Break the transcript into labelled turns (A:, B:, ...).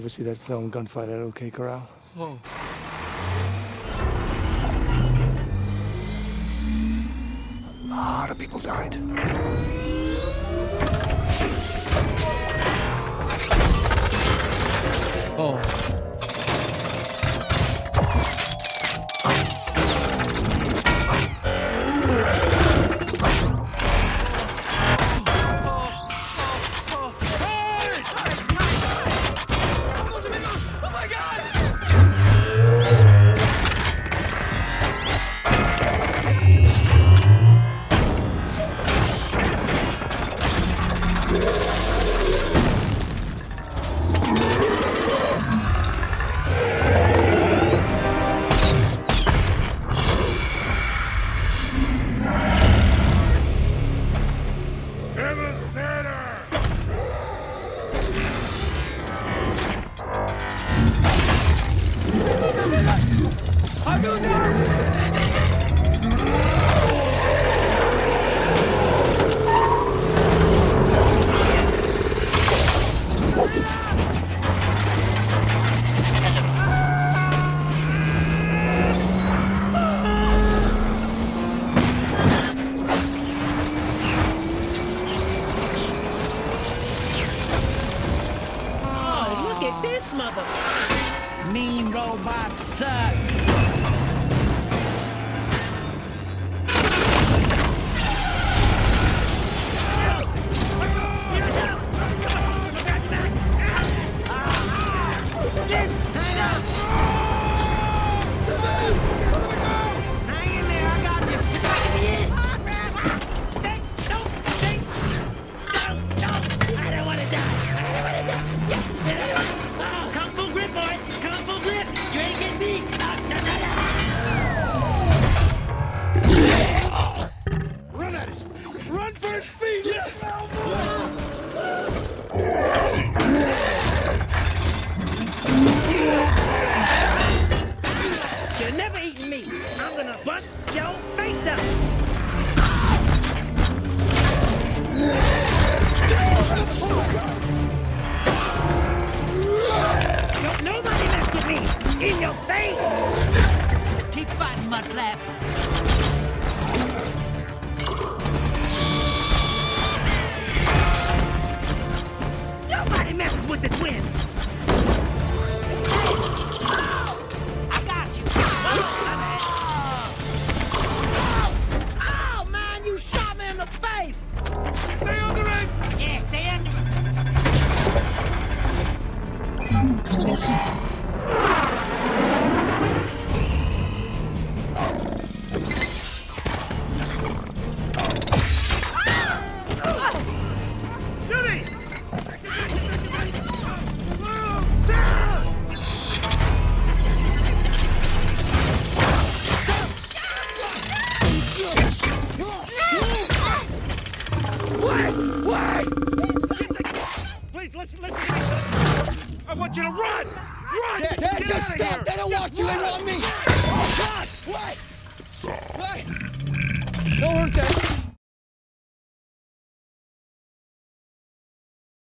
A: ever see that film Gunfight at OK Corral?
B: Oh.
A: A lot of people died.
B: Oh.
C: This mother... Mean robots suck.
D: In your face!
C: Keep fighting, Mudflap.
D: Nobody messes with the twins!
C: I got you!
D: Oh, man, you shot me in the face!
C: Stay under it! Yeah, stay under it.
B: I want you to run! Run!
E: Dad, just stop! They don't want you in on me! Oh, God! What? What? Don't hurt that!